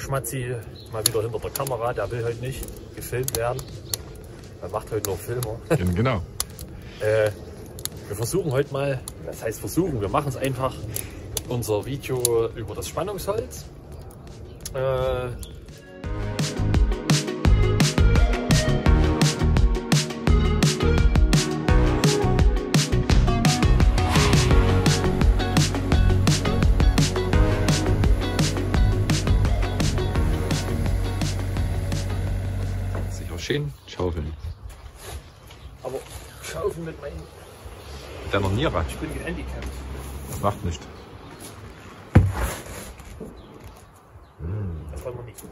Schmatzi mal wieder hinter der Kamera, der will heute nicht gefilmt werden. Er macht heute nur Filmer. Genau. Wir versuchen heute mal, das heißt versuchen, wir machen es einfach, unser Video über das Spannungsholz. Schön schaufeln. Aber schaufeln mit meinen... Deiner Niere. Ich bin gehandicapt. Das macht nichts. Das wollen wir nicht.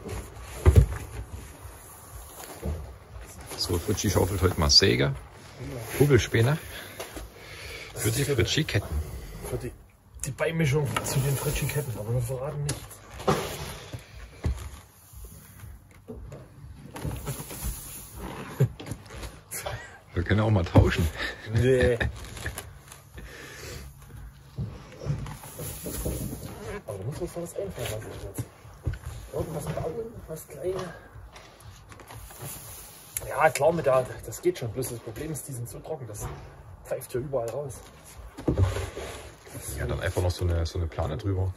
So, Fritschi schaufelt heute mal Säge. Kugelspäne. Für die Fritschi-Ketten. Für die Beimischung zu den Fritschi-Ketten, aber wir verraten nichts. Wir können auch mal tauschen. Nee. Aber du musst uns was einfallen lassen jetzt. Irgendwas bauen, was Kleines. Ja, klar, das geht schon. Bloß das Problem ist, die sind so trocken, das pfeift hier überall raus. Ja, dann einfach noch so eine Plane drüber.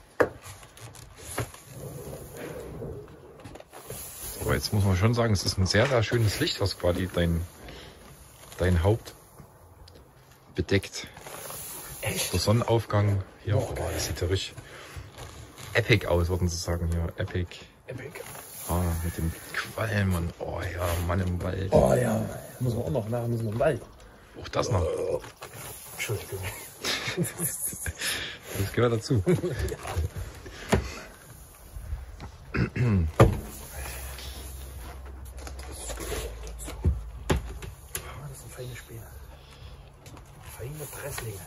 Aber jetzt muss man schon sagen, es ist ein sehr, sehr schönes Licht, was quasi dein Haupt bedeckt. Echt? Der Sonnenaufgang hier, oh, das sieht ja richtig epic aus, würden sie sagen hier. Epic. Epic. Ah, mit dem Qualm und oh ja, Mann im Wald. Oh ja, muss man auch noch nachher müssen wir im Wald. Auch das noch. Entschuldigung. Das gehört dazu. Ja. Das sind feine Späne. Feine Presslinge.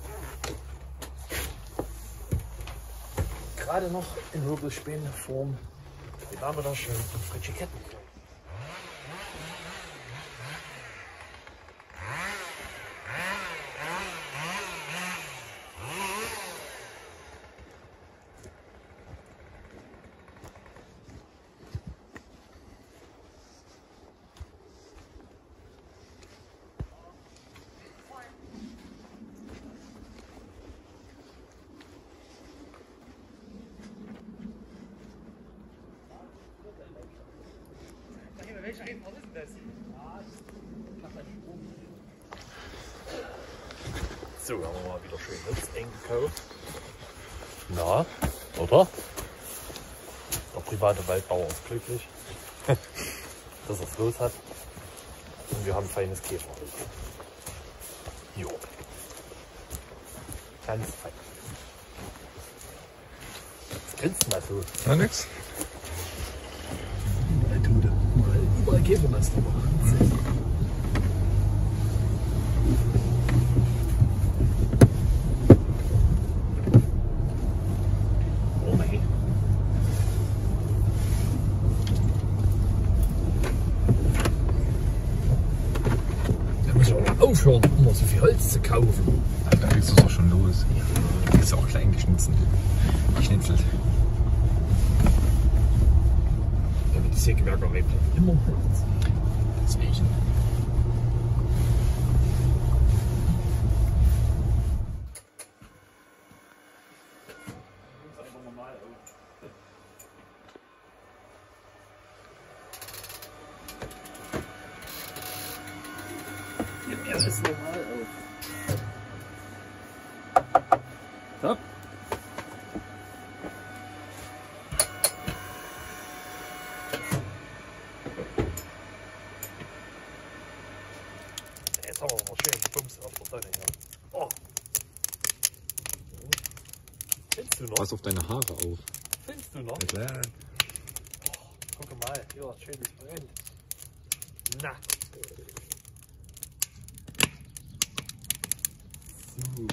Gerade noch in Wirbelspäneform. Die waren wir da schön in Fritschi-Ketten. Welcher Einfall ist das? So, haben wir mal wieder schön Holz eingekauft. Na, oder? Der private Waldbauer ist glücklich, dass er es los hat. Und wir haben feines Käferholz. Jo. Ganz fein. Was grinst denn mal so? Na, nix. Überall Käfernest drüber. Oh nein. Da muss ich auch mal aufhören, immer so viel Holz zu kaufen. Da geht's doch schon los. Ja. Das ist auch klein geschnitzelt. Die Sägewerkerei bleibt immer Holz. Deswegen. Ja, das ist normal auf. So. Jetzt haben wir mal schön Bums auf der Sonne hier. Oh. Findest du noch? Pass auf deine Haare auf. Findest du noch? Ja, klar. Oh, guck mal, hier, schönes Brenn. Na. So.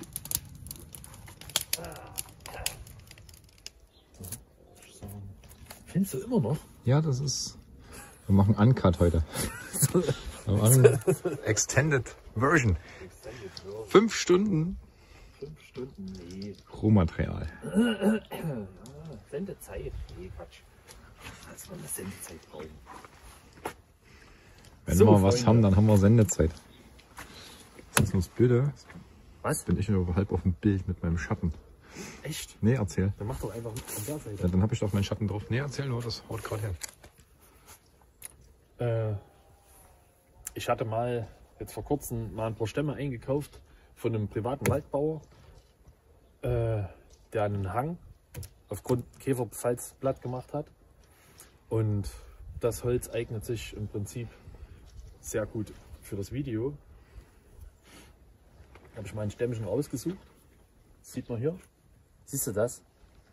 Findest du immer noch? Ja, das ist. Wir machen Uncut heute. Wir machen Extended Version. 5 Stunden. 5 Stunden, nee. Rohmaterial. Sendezeit. Nee, Quatsch. Als wir eine Sendezeit brauchen. Wenn So, wir was Freunde. haben, dann haben wir Sendezeit. Das ist nur das Blöde. Was? Bin ich nur halb auf dem Bild mit meinem Schatten. Echt? Nee, erzähl. Dann mach doch einfach von der Seite. Ja, dann habe ich doch meinen Schatten drauf. Nee, erzähl nur, das haut gerade hin. Ich hatte mal jetzt vor kurzem mal ein paar Stämme eingekauft von einem privaten Waldbauer, der einen Hang aufgrund Käferbefalls platt gemacht hat. Und das Holz eignet sich im Prinzip sehr gut für das Video. Habe ich mal ein Stämmchen rausgesucht. Das sieht man hier. Siehst du das?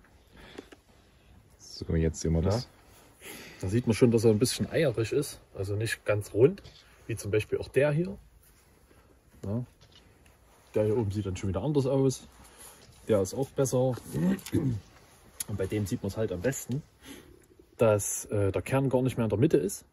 So, jetzt sehen wir das. Da sieht man schon, dass er ein bisschen eierig ist. Also nicht ganz rund, wie zum Beispiel auch der hier. Ja. Der hier oben sieht dann schon wieder anders aus. Der ist auch besser. Und bei dem sieht man es halt am besten, dass der Kern gar nicht mehr in der Mitte ist.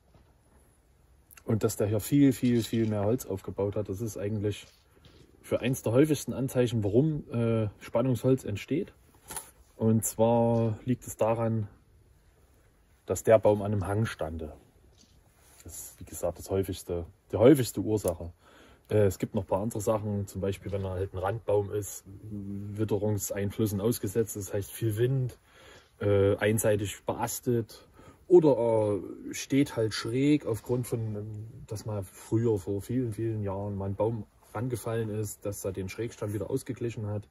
Und dass der hier viel, viel, viel mehr Holz aufgebaut hat. Das ist eigentlich für eins der häufigsten Anzeichen, warum Spannungsholz entsteht. Und zwar liegt es daran, dass der Baum an einem Hang stande. Das ist, wie gesagt, die häufigste Ursache. Es gibt noch ein paar andere Sachen, zum Beispiel, wenn er halt ein Randbaum ist, Witterungseinflüssen ausgesetzt, das heißt viel Wind, einseitig beastet, oder er steht halt schräg aufgrund von, dass mal früher vor vielen, vielen Jahren mal ein Baum angefallen ist, dass er den Schrägstand wieder ausgeglichen hat.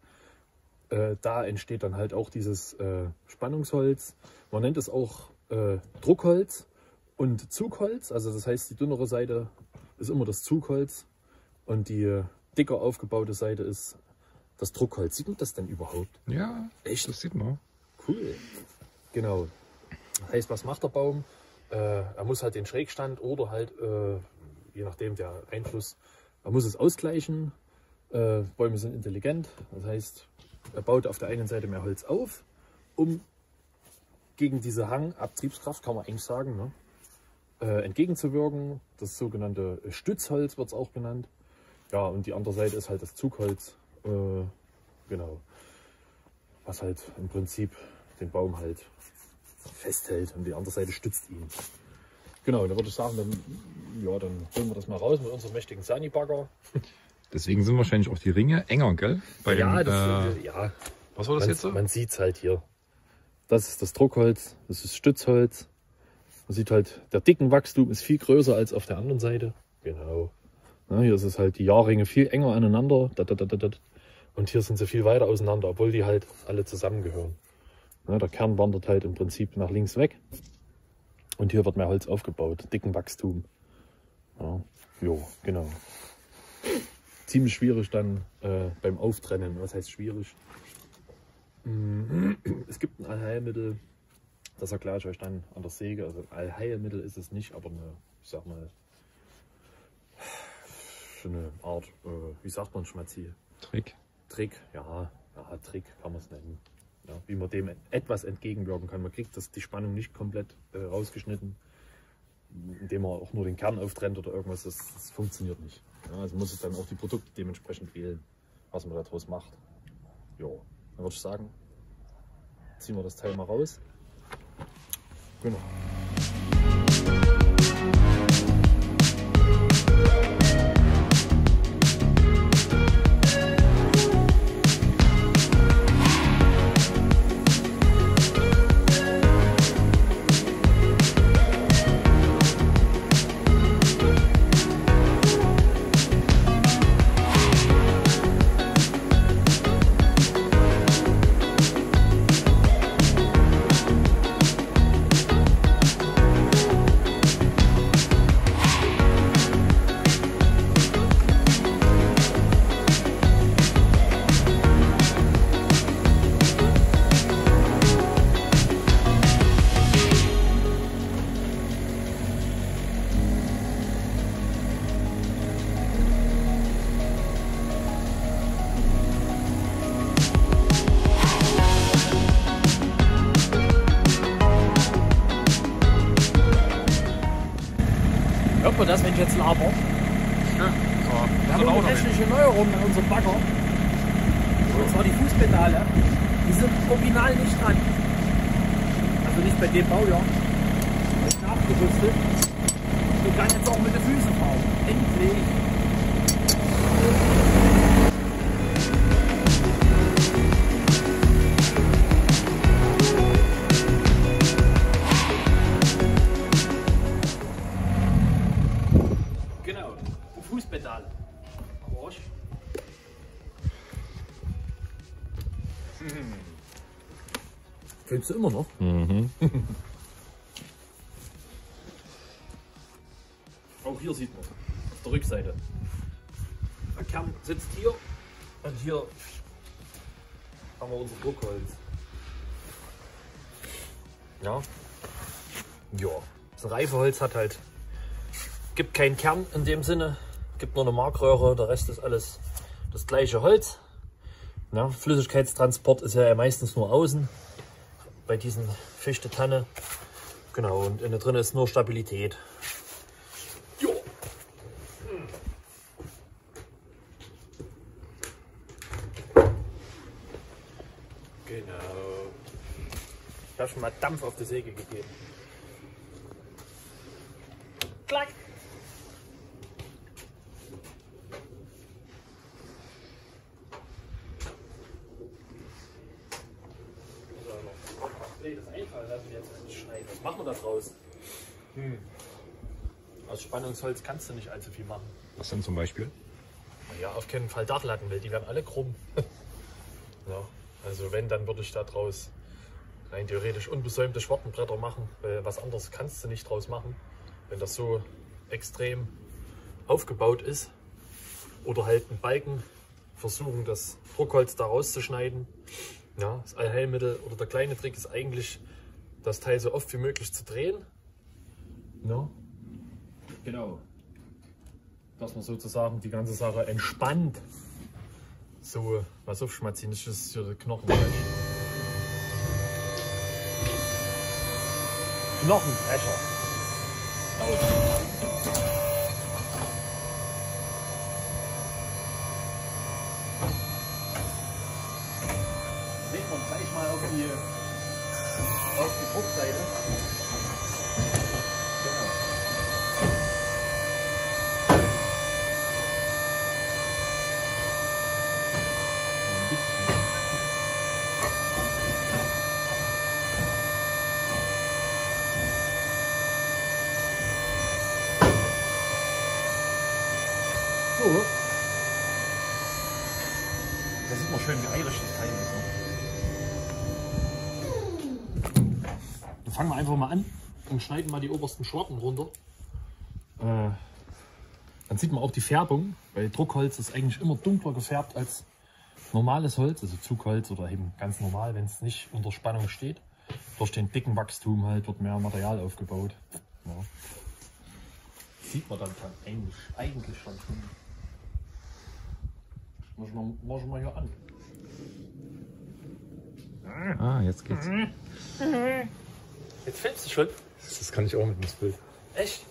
Da entsteht dann halt auch dieses Spannungsholz. Man nennt es auch Druckholz und Zugholz. Also das heißt, die dünnere Seite ist immer das Zugholz und die dicker aufgebaute Seite ist das Druckholz. Sieht man das denn überhaupt? Ja, Echt? das sieht man. Cool. Genau. Das heißt, was macht der Baum? Er muss halt den Schrägstand oder halt, je nachdem der Einfluss, er muss es ausgleichen. Bäume sind intelligent. Das heißt, er baut auf der einen Seite mehr Holz auf, um gegen diese Hangabtriebskraft, kann man eigentlich sagen, ne, entgegenzuwirken. Das sogenannte Stützholz wird es auch genannt. Ja, und die andere Seite ist halt das Zugholz. Genau. Was halt im Prinzip den Baum halt festhält und die andere Seite stützt ihn. Genau, dann würde ich sagen, dann holen wir das mal raus mit unserem mächtigen Sani-Bagger. Deswegen sind wahrscheinlich auch die Ringe enger, gell? Bei Ja, dem, ja. was war das jetzt so? Man sieht es halt hier. Das ist das Druckholz, das ist Stützholz. Man sieht halt, der Dickenwachstum ist viel größer als auf der anderen Seite. Genau. Ja, hier ist es halt die Jahrringe viel enger aneinander. Und hier sind sie viel weiter auseinander, obwohl die halt alle zusammengehören. Ja, der Kern wandert halt im Prinzip nach links weg. Und hier wird mehr Holz aufgebaut, Dickenwachstum. Ja, jo, genau. Ziemlich schwierig dann beim Auftrennen. Was heißt schwierig? Es gibt ein Allheilmittel, das erkläre ich euch dann an der Säge. Also Allheilmittel ist es nicht, aber eine, ich sag mal, eine Art, wie sagt man, Schmatzi? Trick. Trick, ja, Trick kann man es nennen. Ja, wie man dem etwas entgegenwirken kann. Man kriegt die Spannung nicht komplett rausgeschnitten, indem man auch nur den Kern auftrennt oder irgendwas. Das funktioniert nicht. Ja, also muss es dann auch die Produkte dementsprechend wählen, was man daraus macht. Jo, dann würde ich sagen, ziehen wir das Teil mal raus. Genau. Hört man das, wenn ich jetzt laber? Schön. Wir haben eine technische Neuerung in unserem Bagger. Und zwar die Fußpedale. Die sind original nicht dran. Also nicht bei dem Baujahr. Ist nachgerüstet. Ich kann jetzt auch mit den Füßen fahren. Endlich. Genau. Fußpedal. Arsch. Kennst du immer noch? Mhm. Auch hier sieht man auf der Rückseite. Der Kern sitzt hier und hier haben wir unser Druckholz. Ja. Ja. Das Reifeholz hat halt, gibt keinen Kern in dem Sinne, gibt nur eine Markröhre, der Rest ist alles das gleiche Holz. Ja, Flüssigkeitstransport ist ja meistens nur außen bei diesen Fichte-Tanne. Genau, und innen drin ist nur Stabilität. Jo. Genau. Ich habe schon mal Dampf auf die Säge gegeben. Klack. Das einfallen lassen jetzt schneiden. Was machen wir da draus? Aus Spannungsholz kannst du nicht allzu viel machen. Was denn zum Beispiel? Ja, auf keinen Fall Dachlatten, weil die werden alle krumm. Ja, also wenn, dann würde ich da draus rein theoretisch unbesäumte Schwartenbretter machen, weil was anderes kannst du nicht draus machen, wenn das so extrem aufgebaut ist. Oder halt ein Balken versuchen, das Druckholz da rauszuschneiden. Ja, das Allheilmittel oder der kleine Trick ist eigentlich, das Teil so oft wie möglich zu drehen. Ja. Genau. Dass man sozusagen die ganze Sache entspannt. So, was aufschmatzen, das ist für die Knochenbrech. Knochenbrecher. Legt man gleich mal auf die Druckseite. Genau. So. Da sieht man schön, wie irisch das Teil ist. Dann fangen wir einfach mal an und schneiden mal die obersten Schwarten runter. Dann sieht man auch die Färbung, weil Druckholz ist eigentlich immer dunkler gefärbt als normales Holz, also Zugholz oder eben ganz normal, wenn es nicht unter Spannung steht. Durch den dicken Wachstum halt wird mehr Material aufgebaut. Ja. Sieht man dann eigentlich schon. Mach ich mal hier an. Ah, jetzt geht's. Jetzt filmst du schon? Das kann ich auch mit dem Bild. Echt?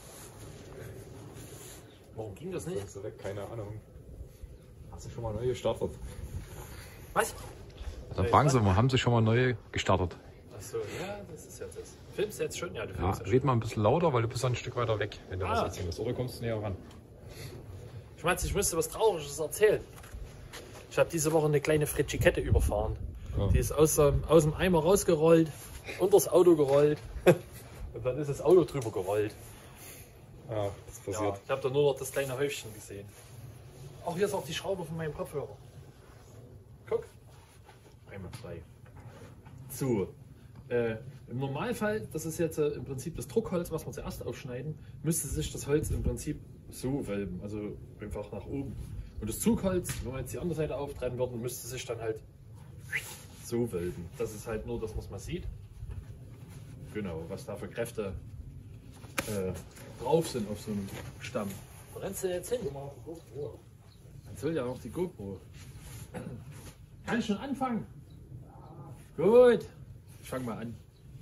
Warum ging das nicht? Keine Ahnung. Hast du schon mal neu gestartet? Was? Dann fragen Sie mal, haben Sie schon mal neu gestartet? Achso, ja, das ist jetzt das. Filmst du jetzt schon? Ja, du Ja, filmst red mal ein bisschen lauter, weil du bist ein Stück weiter weg, wenn du was Ah. erzählen musst. Oder kommst du näher ran? Ich meinte, ich müsste was Trauriges erzählen. Ich habe diese Woche eine kleine Fritschikette überfahren. Ja. Die ist aus dem Eimer rausgerollt, unters Auto gerollt und dann ist das Auto drüber gerollt. Ja, das ist Ja, passiert. ich habe da nur noch das kleine Häufchen gesehen. Auch hier ist auch die Schraube von meinem Kopfhörer. Guck. Einmal frei. So. Im Normalfall, das ist jetzt im Prinzip das Druckholz, was wir zuerst aufschneiden, müsste sich das Holz im Prinzip so wölben, also einfach nach oben. Und das Zugholz, wenn wir jetzt die andere Seite auftreiben würden, müsste sich dann halt so wölben. Das ist halt nur das, was man sieht. Genau, was da für Kräfte drauf sind auf so einem Stamm. Wo rennst du jetzt hin? Dann soll ja auch die GoPro. Kann ich schon anfangen? Gut. Ich fange mal an.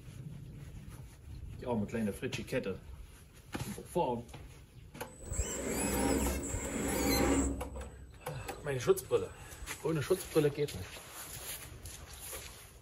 Die arme kleine Fritschikette. Überfahren. Meine Schutzbrille. Ohne Schutzbrille geht nicht.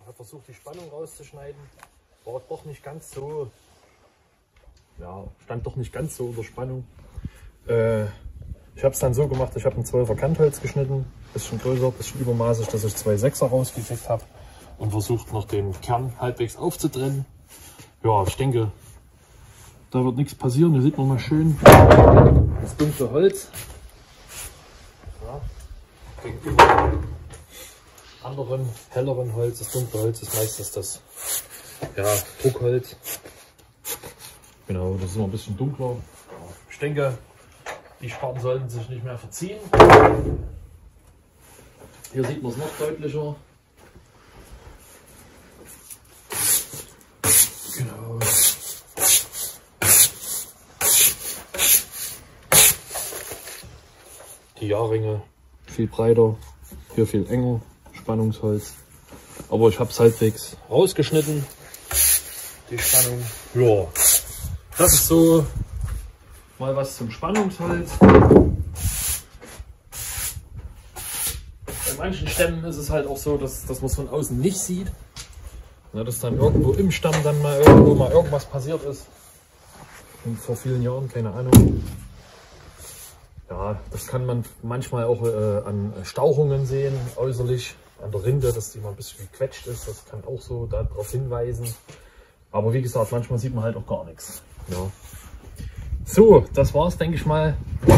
Habe versucht, die Spannung rauszuschneiden. War doch nicht ganz so, ja, stand doch nicht ganz so unter Spannung. Ich habe es dann so gemacht, ich habe ein 12er Kantholz geschnitten, bisschen größer, bisschen übermaßig, dass ich 2 6er rausgekriegt habe und versucht noch den Kern halbwegs aufzutrennen. Ja, ich denke, da wird nichts passieren. Hier sieht man mal schön das dunkle Holz. Ja, gegenüber anderen helleren Holz, das dunkle Holz ist meistens das, ja, Druckholz. Genau, das ist immer ein bisschen dunkler. Ich denke, die Sparten sollten sich nicht mehr verziehen. Hier sieht man es noch deutlicher. Genau. Die Jahrringe viel breiter, hier viel enger, Spannungsholz. Aber ich habe es halbwegs rausgeschnitten, die Spannung. Ja, das ist so mal was zum Spannungsholz. Bei manchen Stämmen ist es halt auch so, dass man es von außen nicht sieht. Ja, dass dann irgendwo im Stamm dann mal irgendwas passiert ist. Und vor vielen Jahren, keine Ahnung. Ja, das kann man manchmal auch an Stauchungen sehen, äußerlich, an der Rinde, dass die mal ein bisschen gequetscht ist. Das kann auch so darauf hinweisen. Aber wie gesagt, manchmal sieht man halt auch gar nichts. Ja. So, das war's, denke ich mal, zum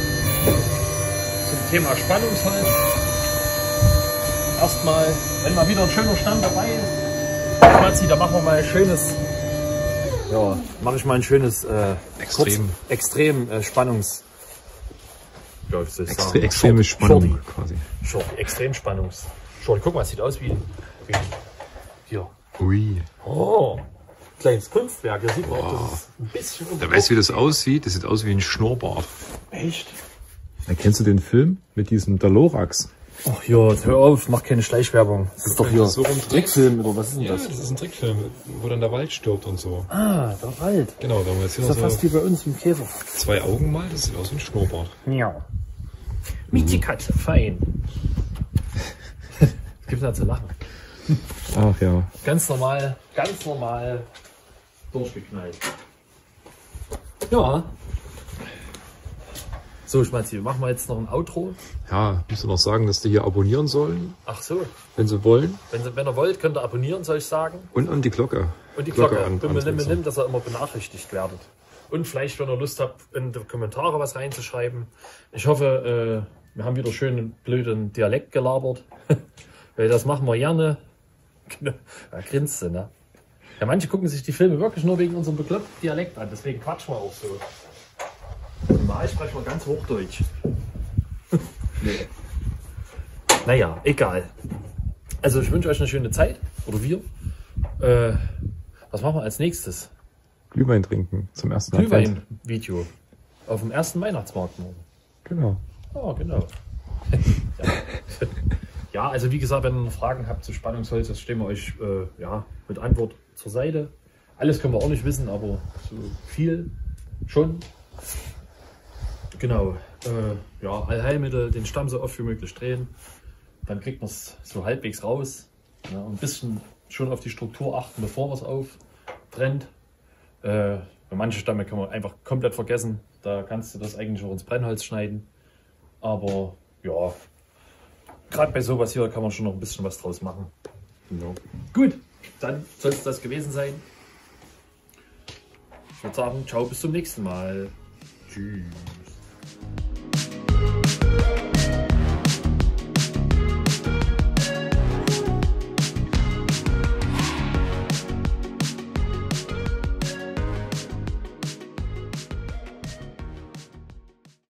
Thema Spannungsholz. Erstmal, wenn mal wieder ein schöner Stamm dabei ist, da machen wir mal ein schönes, ja, mache ich mal ein schönes extrem Spannungs. Ja, extreme Spannung quasi. Extremspannungs. Schon, guck mal, es sieht aus wie hier. Ui. Oh, kleines Kunstwerk. Hier sieht man auch, das ist ein bisschen. Da weißt du, wie das aussieht? Das sieht aus wie ein Schnurrbart. Echt? Dann kennst du den Film mit diesem Dalorax? Ach ja, hör auf, mach keine Schleichwerbung. Das ist doch hier so ein Trickfilm oder was ist denn ja, das? Das ist ein Trickfilm, wo dann der Wald stirbt und so. Ah, der Wald. Genau, da haben wir jetzt hier Das ist noch ja fast wie bei uns im Käfer. 2 Augen mal, das sieht aus wie ein Schnurrbart. Ja. Miezi Katze, fein. Es gibt da zu lachen. Ach ja. Ganz normal durchgeknallt. Ja. So, Schmatzi, machen wir jetzt noch ein Outro. Ja, musst du noch sagen, dass die hier abonnieren sollen, Ach so. wenn sie wollen. Wenn ihr wollt, könnt ihr abonnieren, soll ich sagen. Und an die Glocke. Und die Glocke. An, Dass ihr immer benachrichtigt werdet. Und vielleicht, wenn ihr Lust habt, in die Kommentare was reinzuschreiben. Ich hoffe, wir haben wieder schön blöden Dialekt gelabert. Weil das machen wir gerne. Da grinst du, ne? Ja, manche gucken sich die Filme wirklich nur wegen unserem bekloppten Dialekt an. Deswegen quatschen wir auch so. Normal sprechen wir ganz Hochdeutsch. Nee. Naja, egal. Also ich wünsche euch eine schöne Zeit. Oder wir. Was machen wir als nächstes? Glühwein trinken zum ersten Advent. Glühwein-Video. Auf dem ersten Weihnachtsmarkt morgen. Genau. Oh, genau. Ja. Ja, also wie gesagt, wenn ihr noch Fragen habt zu Spannungsholz, das stehen wir euch ja, mit Antwort zur Seite. Alles können wir auch nicht wissen, aber so viel schon. Genau. Ja, Allheilmittel, den Stamm so oft wie möglich drehen. Dann kriegt man es so halbwegs raus. Ja, ein bisschen schon auf die Struktur achten, bevor man es aufbrennt. Bei manchen Stämme kann man einfach komplett vergessen. Da kannst du das eigentlich auch ins Brennholz schneiden. Aber ja, gerade bei sowas hier kann man schon noch ein bisschen was draus machen. Ja. Gut, dann soll es das gewesen sein. Ich würde sagen, ciao, bis zum nächsten Mal. Tschüss.